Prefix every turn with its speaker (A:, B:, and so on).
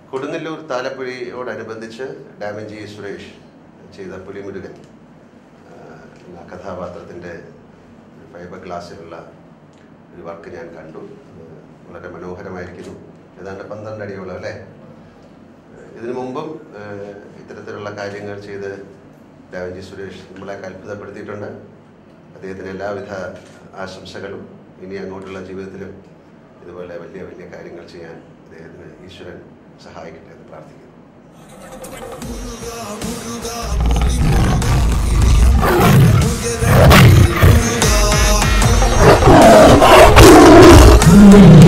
A: കൊടുങ്ങല്ലൂർ താലപ്പൊലിയോടനുബന്ധിച്ച് ഡാമൻജി സുരേഷ് ചെയ്ത പുലിമുരുകൻ എന്ന കഥാപാത്രത്തിൻ്റെ ഫൈബർ ഗ്ലാസ്സിലുള്ള ഒരു വർക്ക് ഞാൻ കണ്ടു. വളരെ മനോഹരമായിരിക്കുന്നു. ഏതാണ്ട് 12 അടിയോളം അല്ലേ? ഇതിനു മുമ്പും ഇത്തരത്തിലുള്ള കാര്യങ്ങൾ ചെയ്ത് ഡാമൻജി സുരേഷ് നമ്മളെ അത്ഭുതപ്പെടുത്തിയിട്ടുണ്ട്. അദ്ദേഹത്തിന് എല്ലാവിധ ആശംസകളും. ഇനി അങ്ങോട്ടുള്ള ജീവിതത്തിലും ഇതുപോലെ വലിയ വലിയ കാര്യങ്ങൾ ചെയ്യാൻ അദ്ദേഹത്തിന് ഈശ്വരൻ സഹായിക്കട്ടെ എന്ന് പ്രാർത്ഥിക്കുന്നു.